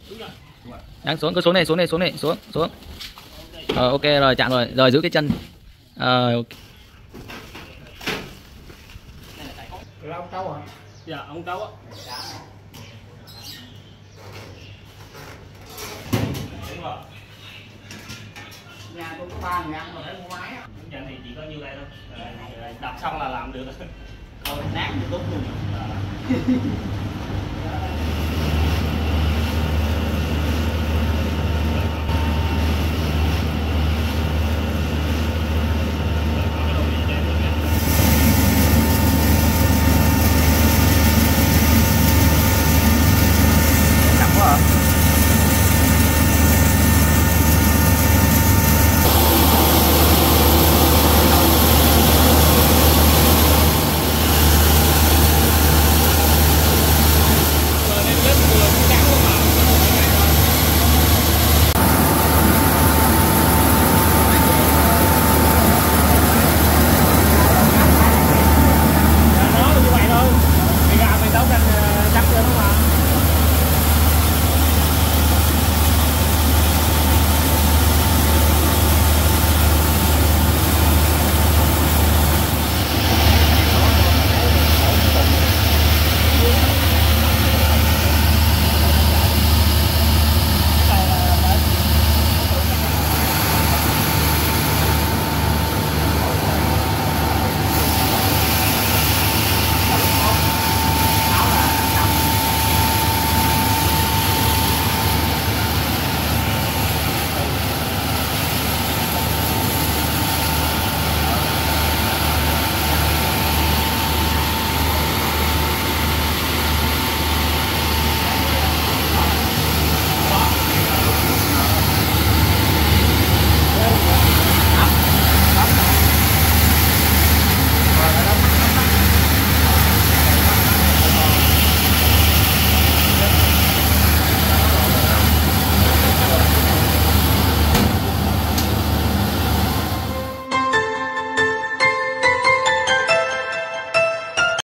Đang xuống, cứ xuống này, xuống này, xuống này, xuống, xuống. Ok rồi, chạm rồi, rồi giữ cái chân. Ok. Ông Câu hả? Dạ, ông Câu á. Đúng rồi. Nhà tôi có 3.000 mà phải mua máy á. Dạ thì chỉ có nhiêu đây thôi. Đập xong là làm được. Thôi nát như tốt luôn.